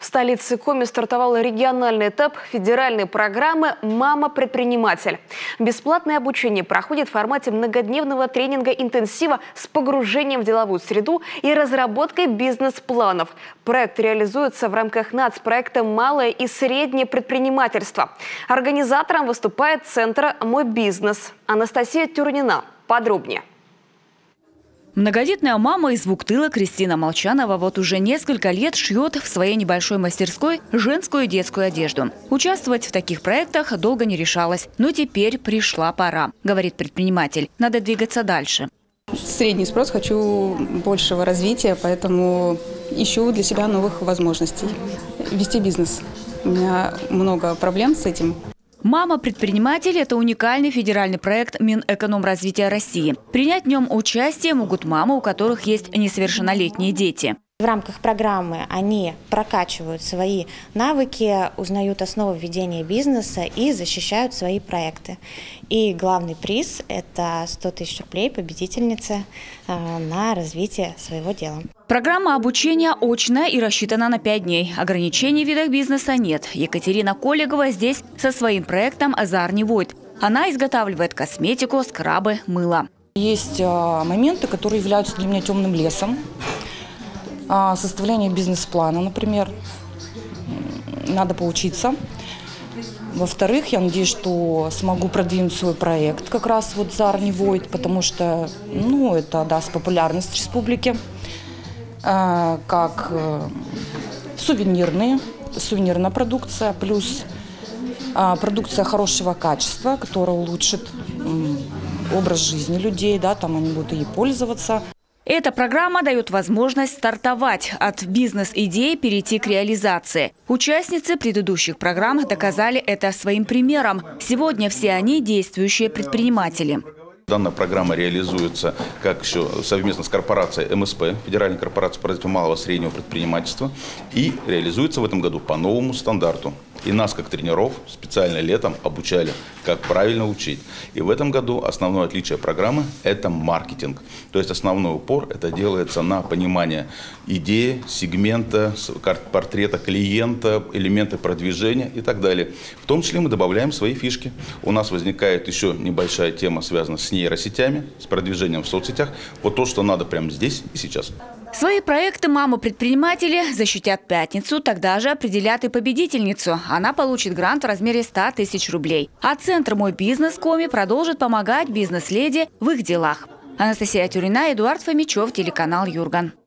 столице Коми стартовал региональный этап федеральной программы «Мама-предприниматель». Бесплатное обучение проходит в формате многодневного тренинга-интенсива с погружением в деловую среду и разработкой бизнес-планов. Проект реализуется в рамках нацпроекта «Малое и среднее предпринимательство». Организатором выступает Центр «Мой бизнес». Анастасия Тюрнина. Подробнее. Многодетная мама из Вуктыла Кристина Молчанова вот уже несколько лет шьет в своей небольшой мастерской женскую и детскую одежду. Участвовать в таких проектах долго не решалась, но теперь пришла пора, говорит предприниматель. Надо двигаться дальше. Средний спрос, хочу большего развития, поэтому ищу для себя новых возможностей. Вести бизнес. У меня много проблем с этим. «Мама-предприниматель» – это уникальный федеральный проект Минэкономразвития России. Принять в нем участие могут мамы, у которых есть несовершеннолетние дети. В рамках программы они прокачивают свои навыки, узнают основы ведения бизнеса и защищают свои проекты. И главный приз – это 100 тысяч рублей победительнице на развитие своего дела. Программа обучения очная и рассчитана на 5 дней. Ограничений в видах бизнеса нет. Екатерина Коллегова здесь со своим проектом «Азарни Войт». Она изготавливает косметику, скрабы, мыло. Есть моменты, которые являются для меня темным лесом. Составление бизнес-плана, например, надо поучиться. Во-вторых, я надеюсь, что смогу продвинуть свой проект, как раз вот «Азарни Войт», потому что это даст популярность республике, как сувенирная продукция, плюс продукция хорошего качества, которая улучшит образ жизни людей, там они будут ей пользоваться. Эта программа дает возможность стартовать от бизнес-идеи, перейти к реализации. Участницы предыдущих программ доказали это своим примером. Сегодня все они действующие предприниматели. Данная программа реализуется как еще совместно с корпорацией МСП, Федеральной корпорацией по развитию малого и среднего предпринимательства, и реализуется в этом году по новому стандарту. И нас, как тренеров, специально летом обучали, как правильно учить. И в этом году основное отличие программы – это маркетинг. То есть основной упор это делается на понимание идеи, сегмента, портрета клиента, элементы продвижения и так далее. В том числе мы добавляем свои фишки. У нас возникает еще небольшая тема, связанная с нейросетями, с продвижением в соцсетях. Вот то, что надо прямо здесь и сейчас. Свои проекты мамы-предприниматели защитят в пятницу, тогда же определят и победительницу. Она получит грант в размере 100 тысяч рублей. А Центр «Мой бизнес» Коми продолжит помогать бизнес-леди в их делах. Анастасия Тюрнина, Эдуард Фомичев, телеканал Юрган.